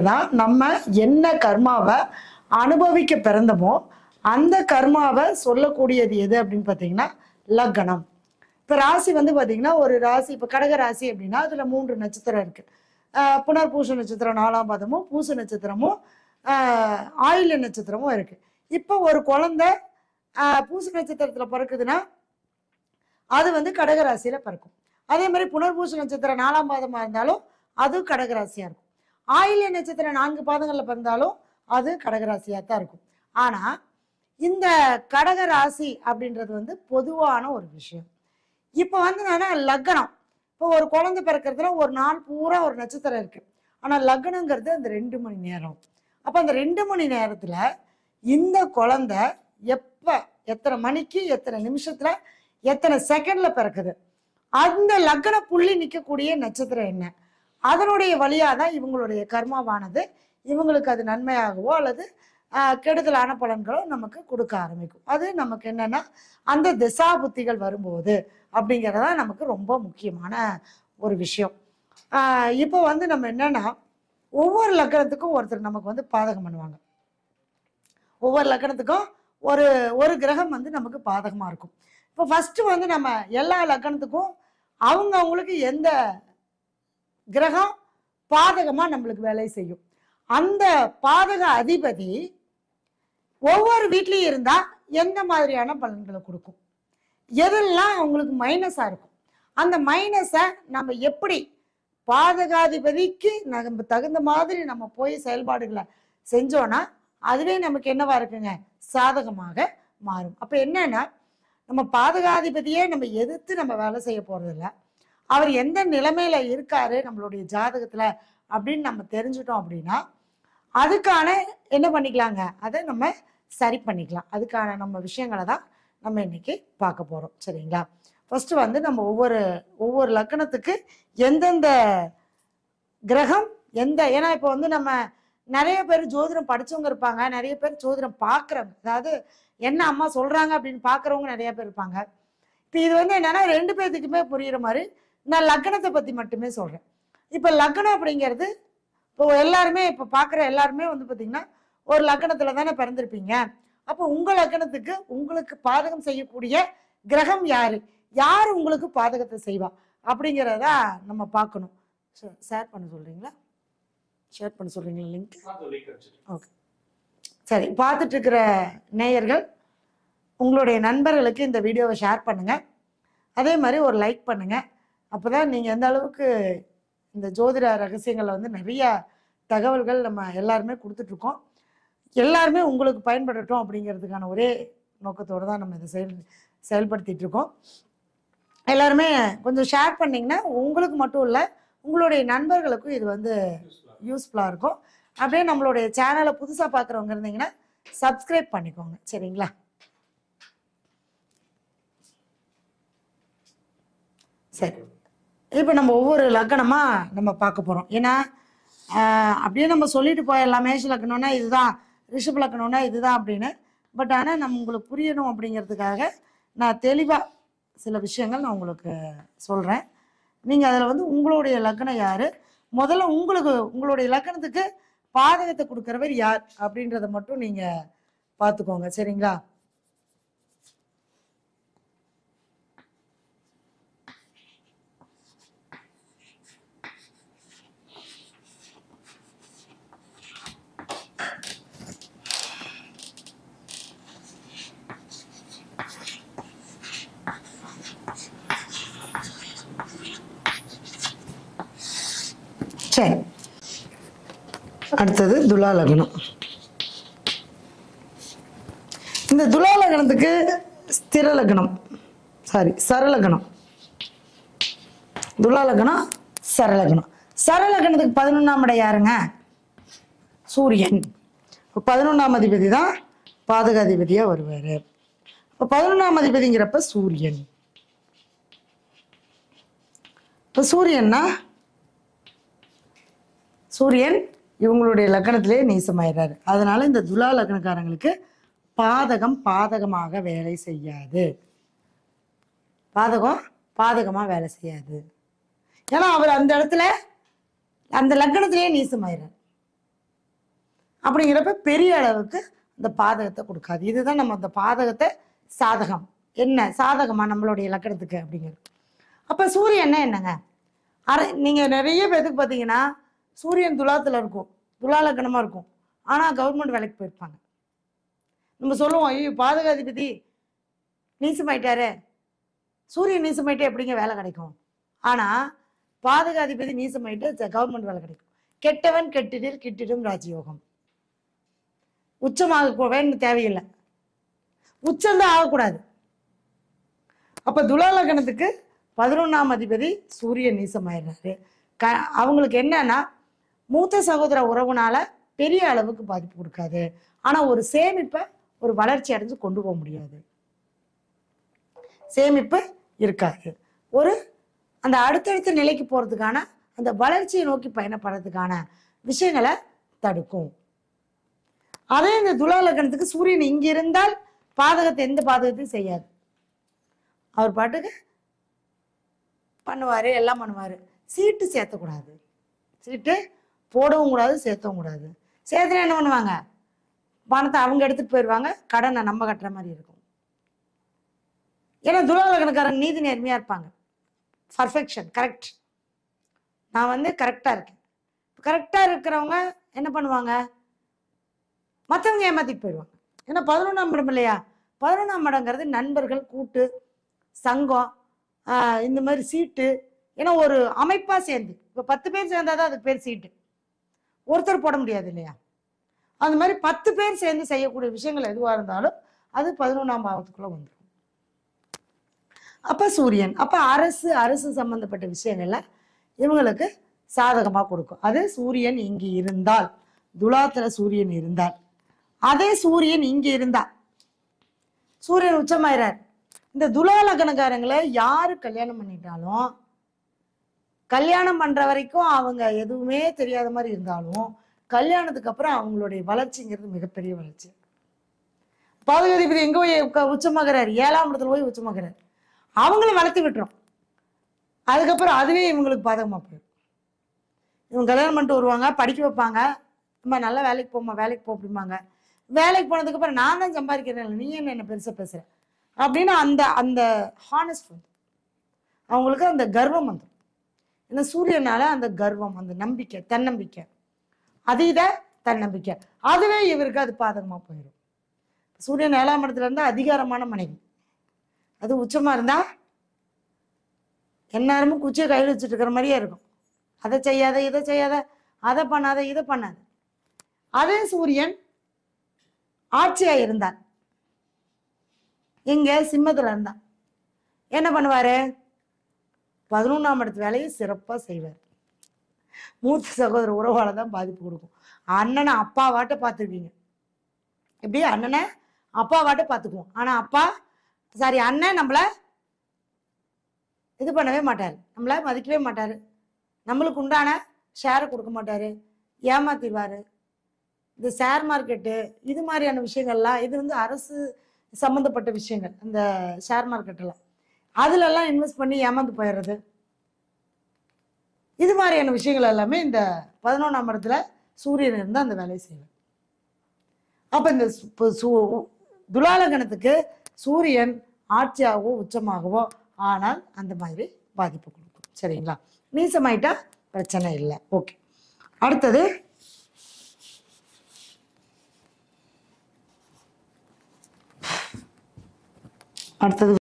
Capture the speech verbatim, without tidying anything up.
தான் நம்ம என்ன கர்மாவை அனுபவிக்க பிறந்தமோ அந்த கர்மாவை சொல்லக்கூடியது எது அப்படின்னு பார்த்தீங்கன்னா லக்னம். இப்போ ராசி வந்து பார்த்தீங்கன்னா ஒரு ராசி, இப்போ கடக ராசி அப்படின்னா அதில் மூன்று நட்சத்திரம் இருக்குது. புனர்பூச நட்சத்திரம் நாலாம் பாதமும், பூச நட்சத்திரமும், ஆயில்ய நட்சத்திரமும் இருக்குது. இப்போ ஒரு குழந்தை பூச நட்சத்திரத்தில் பிறக்குதுன்னா அது வந்து கடகராசியில் பிறக்கும். அதே மாதிரி புனர்பூச நட்சத்திரம் நாலாம் பாதமாக இருந்தாலும் அது கடகராசியாக இருக்கும். ஆயில்ய நட்சத்திரம் நான்கு பாதங்களில் பிறந்தாலும் அது கடகராசியாக தான் இருக்கும். ஆனால் இந்த கடகராசி அப்படின்றது வந்து பொதுவான ஒரு விஷயம். இப்போ வந்து என்னன்னா லக்னம், இப்போ ஒரு குழந்தை பிறக்கிறதுல ஒரு நாள் பூரா ஒரு நட்சத்திரம் இருக்கு. ஆனால் லக்னங்கிறது அந்த ரெண்டு மணி நேரம். அப்போ அந்த ரெண்டு மணி நேரத்தில் இந்த குழந்தை எப்போ எத்தனை மணிக்கு எத்தனை நிமிஷத்துல எத்தனை செகண்ட்ல பிறக்குது, அந்த லக்ன புள்ளி நிற்கக்கூடிய நட்சத்திரம் என்ன, அதனுடைய வழியாக தான் இவங்களுடைய கர்மாவானது இவங்களுக்கு அது நன்மையாகவோ அல்லது கெடுதலான பலன்களோ நமக்கு கொடுக்க ஆரம்பிக்கும். அது நமக்கு என்னன்னா அந்த திசா புத்திகள் வரும்போது அப்படிங்கிறதா நமக்கு ரொம்ப முக்கியமான ஒரு விஷயம். ஆஹ் இப்போ வந்து நம்ம என்னன்னா ஒவ்வொரு லக்னத்துக்கும் ஒருத்தர் நமக்கு வந்து பாதகம் பண்ணுவாங்க. ஒவ்வொரு லக்னத்துக்கும் ஒரு ஒரு கிரகம் வந்து நமக்கு பாதகமா இருக்கும். இப்போ ஃபர்ஸ்ட் வந்து நம்ம எல்லா லக்னத்துக்கும் அவங்க அவங்களுக்கு எந்த கிரகம் பாதகமா நம்மளுக்கு வேலை செய்யும், அந்த பாதக அதிபதி ஒவ்வொரு வீட்லயும் இருந்தா எந்த மாதிரியான பலன்களை கொடுக்கும், எதெல்லாம் அவங்களுக்கு மைனஸா இருக்கும், அந்த மைனஸை நம்ம எப்படி பாதகாதிபதிக்கு நம்ம தகுந்த மாதிரி நம்ம போய் செயல்பாடுகளை செஞ்சோன்னா அதுவே நமக்கு என்னவா இருக்குங்க, சாதகமாக மாறும். அப்ப என்னன்னா நம்ம பாதகாதிபதியே நம்ம எதிர்த்து நம்ம வேலை செய்ய போறதில்ல, அவர் எந்த நிலைமையில இருக்காரு நம்மளுடைய ஜாதகத்துல அப்படின்னு நம்ம தெரிஞ்சுட்டோம் அப்படின்னா அதுக்கான என்ன பண்ணிக்கலாங்க, அதை நம்ம சரி பண்ணிக்கலாம். அதுக்கான நம்ம விஷயங்களை தான் நம்ம இன்னைக்கு பார்க்க போறோம். சரிங்களா? ஃபர்ஸ்ட் வந்து நம்ம ஒவ்வொரு ஒவ்வொரு லக்னத்துக்கு எந்தெந்த கிரகம் எந்த, ஏன்னா இப்போ வந்து நம்ம நிறைய பேர் ஜோதிடம் படிச்சவங்க இருப்பாங்க, நிறைய பேர் ஜோதிடம் பார்க்குறவங்க, அதாவது என்ன அம்மா சொல்றாங்க அப்படின்னு பார்க்குறவங்க நிறைய பேர் இருப்பாங்க. இப்போ இது வந்து என்னன்னா ரெண்டு பேர்த்துக்குமே புரியுற மாதிரி நான் லக்னத்தை பத்தி மட்டுமே சொல்றேன். இப்போ லக்னம் அப்படிங்கிறது இப்போ எல்லாருமே இப்போ பார்க்குற எல்லாருமே வந்து பார்த்தீங்கன்னா ஒரு லக்னத்துல தானே பிறந்திருப்பீங்க. அப்போ உங்க லக்னத்துக்கு உங்களுக்கு பாதகம் செய்யக்கூடிய கிரகம் யாரு, யார் உங்களுக்கு பாதகத்தை செய்வா அப்படிங்கிறத நம்ம பார்க்கணும். ஷேர் பண்ண சொல்றீங்களா? ஷேர் பண்ண சொல்றீங்களா லிங்க்? ஓகே, சரி. பார்த்துட்டு இருக்கிற நேயர்கள் உங்களுடைய நண்பர்களுக்கு இந்த வீடியோவை ஷேர் பண்ணுங்க. அதே மாதிரி ஒரு லைக் பண்ணுங்க. அப்போதான் நீங்கள் எந்த அளவுக்கு இந்த ஜோதிட ரகசியங்களை வந்து நிறைய தகவல்கள் நம்ம எல்லாருமே கொடுத்துட்ருக்கோம், எல்லாருமே உங்களுக்கு பயன்படட்டும் அப்படிங்கிறதுக்கான ஒரே நோக்கத்தோடு தான் நம்ம இதை செயல் செயல்படுத்திட்டு இருக்கோம். எல்லாருமே கொஞ்சம் ஷேர் பண்ணிங்கன்னா உங்களுக்கு மட்டும் இல்லை உங்களுடைய நண்பர்களுக்கும் இது வந்து யூஸ்ஃபுல்லாக இருக்கும். அப்படியே நம்மளுடைய சேனலை புதுசாக பார்க்குறவங்க இருந்தீங்கன்னா சப்ஸ்கிரைப் பண்ணிக்கோங்க. சரிங்களா? சரி, இப்போ நம்ம ஒவ்வொரு லக்னமாக நம்ம பார்க்க போகிறோம். ஏன்னா அப்படியே நம்ம சொல்லிட்டு போயிடலாம், மேஷ லக்னம்னா இதுதான், ரிஷப லக்னம்னா இதுதான் அப்படின்னு. பட் ஆனால் நம்ம உங்களுக்கு புரியணும் அப்படிங்கிறதுக்காக நான் தெளிவாக சில விஷயங்கள் நான் உங்களுக்கு சொல்கிறேன். நீங்கள் அதில் வந்து உங்களுடைய லக்னம் யார், முதல்ல உங்களுக்கு உங்களுடைய லக்னத்துக்கு பாதகத்தை கொடுக்குறவர் யார் அப்படின்றத மட்டும் நீங்கள் பார்த்துக்கோங்க. சரிங்களா? சரி, அடுத்தது துலா லக்னம். இந்த துலா லக்னத்துக்கு ஸ்திர லக்னம், சாரி சரலக்னம். துலா லக்னம் சரலக்னம். சரலக்னத்துக்கு பதினொன்றாம் இடம் யாருங்க? சூரியன். இப்போ பதினொன்றாம் அதிபதி தான் பாதகாதிபதியாக வருவார். இப்போ பதினொன்றாம் அதிபதிங்கிறப்ப சூரியன். இப்போ சூரியன்னா சூரியன் இவங்களுடைய லக்னத்திலே நீசமாயிடுறாரு. அதனால இந்த துலா லக்னக்காரங்களுக்கு பாதகம் பாதகமாக வேலை செய்யாது. பாதகம் பாதகமாக வேலை செய்யாது. ஏன்னா அவர் அந்த இடத்துல அந்த லக்னத்திலேயே நீசமாயிடுறார். அப்படிங்கிறப்ப பெரிய அளவுக்கு இந்த பாதகத்தை கொடுக்காது. இதுதான் நம்ம அந்த பாதகத்தை சாதகம் என்ன சாதகமா நம்மளுடைய இலக்கணத்துக்கு அப்படிங்கிறது. அப்போ சூரியன் என்னங்க அரை நீங்கள் நிறைய பேருக்கு பார்த்தீங்கன்னா சூரியன் துலாத்தில் இருக்கும், துலா லக்னமாக இருக்கும், ஆனால் கவர்மெண்ட் வேலைக்கு போயிருப்பாங்க. நம்ம சொல்லுவோம், ஐயோ பாதகாதிபதி நீசமாயிட்டாரு, சூரியன் நீசமாயிட்டே எப்படிங்க வேலை கிடைக்கும்? ஆனால் பாதகாதிபதி நீசமாயிட்டு கவர்மெண்ட் வேலை கிடைக்கும். கெட்டவன் கெட்டிடில் கிட்டிடும் ராஜயோகம். உச்சமாக வேணும் தேவையில்லை, உச்சம்தான் ஆகக்கூடாது. அப்போ துலா லக்னத்துக்கு பதினொன்றாம் அதிபதி சூரியன் நீசமாயிடுறாரு. க அவங்களுக்கு என்னன்னா மூத்த சகோதர உறவுனால பெரிய அளவுக்கு பாதிப்பு கொடுக்காது, ஆனால் ஒரு சேமிப்பை ஒரு வளர்ச்சி அடைஞ்சு கொண்டு போக முடியாது, சேமிப்பு இருக்காது. ஒரு அந்த அடுத்தடுத்த நிலைக்கு போகிறதுக்கான அந்த வளர்ச்சியை நோக்கி பயணப்படுறதுக்கான விஷயங்களை தடுக்கும். அதே இந்த துலா லக்னத்துக்கு சூரியன் இங்கே இருந்தால் பாதகத்தை எந்த பாதகத்தையும் செய்யாது. அவர் பாட்டுக்கு பண்ணுவார், எல்லாம் பண்ணுவார். சீட்டு சேர்த்தக்கூடாது, சீட்டு போடவும் கூடாது, சேர்த்தவும் கூடாது. சேர்த்துனா என்ன பண்ணுவாங்க, பணத்தை அவங்க எடுத்துகிட்டு போயிடுவாங்க, கடனை நம்ம கட்டுற மாதிரி இருக்கும். ஏன்னா துலா லக்னக்காரங்க நீதி நேர்மையாக இருப்பாங்க, பர்ஃபெக்ஷன் கரெக்ட். நான் வந்து கரெக்டாக இருக்கேன். கரெக்டாக இருக்கிறவங்க என்ன பண்ணுவாங்க, மற்றவங்க ஏமாற்றிட்டு போயிடுவாங்க. ஏன்னா பதினொன்றாம் இடம் இல்லையா, பதினொன்றாம் இடங்கிறது நண்பர்கள், கூட்டு, சங்கம், இந்த மாதிரி சீட்டு. ஏன்னா ஒரு அமைப்பாக சேர்ந்து இப்போ பத்து பேர் சேர்ந்தாதான் அதுக்கு பேர் சீட்டு, ஒருத்தர் போட முடியாது இல்லையா. அந்த மாதிரி பத்து பேர் சேர்ந்து செய்யக்கூடிய விஷயங்கள் எதுவாக இருந்தாலும் அது பதினொன்றாம் பாவத்துக்குள்ளே வந்துடும். அப்போ சூரியன் அப்போ அரசு அரசு சம்பந்தப்பட்ட விஷயங்கள்ல இவங்களுக்கு சாதகமாக கொடுக்கும். அது சூரியன் இங்கே இருந்தால், துலாத்துல சூரியன் இருந்தால், அதே சூரியன் இங்கே இருந்தா சூரியன் உச்சமாயிறார். இந்த துலா லக்னக்காரங்களை யாரு கல்யாணம் பண்ணிட்டாலும், கல்யாணம் பண்ற வரைக்கும் அவங்க எதுவுமே தெரியாத மாதிரி இருந்தாலும் கல்யாணத்துக்கு அப்புறம் அவங்களுடைய வளர்ச்சிங்கிறது மிகப்பெரிய வளர்ச்சி. பாதகாதிபதி எங்க போய் உச்சமாகிறார், ஏழாம் இடத்துல போய் உச்சமாகிறார். அவங்கள வளர்த்து விட்டுரும், அதுக்கப்புறம் அதுவே இவங்களுக்கு பாதகமா போயிடும். இவங்க கல்யாணம் பண்ணிட்டு வருவாங்க, படிக்க வைப்பாங்க, நம்ம நல்லா வேலைக்கு போமா வேலைக்கு போ அப்படிம்பாங்க. வேலைக்கு போனதுக்கு அப்புறம் நான் தான் சம்பாதிக்கிறேன், நீ என்ன என்ன பெருசா பேசுற அப்படின்னு அந்த அந்த ஹானஸ்ட் வந்து அவங்களுக்கு அந்த கர்வம் வந்துடும். ஏன்னா சூரியனால அந்த கர்வம், அந்த நம்பிக்கை, தன்னம்பிக்கை, அதீத தன்னம்பிக்கை, அதுவே இவருக்கு அது பாதகமா போயிடும். சூரியன் ஏழாம் இடத்துல இருந்தா அதிகாரமான மனைவி, அது உச்சமா இருந்தா எந்நேரமும் குச்சியை கையில் வச்சுட்டு இருக்கிற மாதிரியே இருக்கும். அதை செய்யாத, இதை செய்யாத, அதை பண்ணாத, இதை பண்ணாது. அதே சூரியன் ஆட்சியா இருந்தார், இங்க சிம்மத்துல இருந்தா என்ன பண்ணுவாரு, பதினொன்றாம் இடத்து வேலையை சிறப்பா செய்வார். மூத்த சகோதர உறவால தான் பாதிப்பு கொடுக்கும். அண்ணனை அப்பாவாட்ட பார்த்துருக்கீங்க, எப்படி அண்ணனை அப்பாவாட்ட பார்த்துக்குவோம். ஆனா அப்பா சாரி அண்ணன் நம்மள இது பண்ணவே மாட்டாரு, நம்மள மதிக்கவே மாட்டாரு, நம்மளுக்கு உண்டான ஷேரை கொடுக்க மாட்டாரு, ஏமாத்திடுவாரு. இந்த ஷேர் மார்க்கெட்டு இது மாதிரியான விஷயங்கள்லாம், இது வந்து அரசு சம்மந்தப்பட்ட விஷயங்கள். இந்த ஷேர் மார்க்கெட்டெல்லாம் அதுலெல்லாம் இன்வெஸ்ட் பண்ணி ஏமாந்து போயிடுறது, இது மாதிரியான விஷயங்கள் எல்லாமே இந்த பதினொன்றாம் இடத்துல சூரியன் இருந்து அந்த வேலையை செய்வார். அப்போ இந்த துலா லக்னத்துக்கு சூரியன் ஆட்சியாகவோ உச்சமாகவோ ஆனால் அந்த மாதிரி பாதிப்பு கொடுக்கும். சரிங்களா, நீசமாயிட்டா பிரச்சனை இல்லை. ஓகே, அடுத்தது அடுத்தது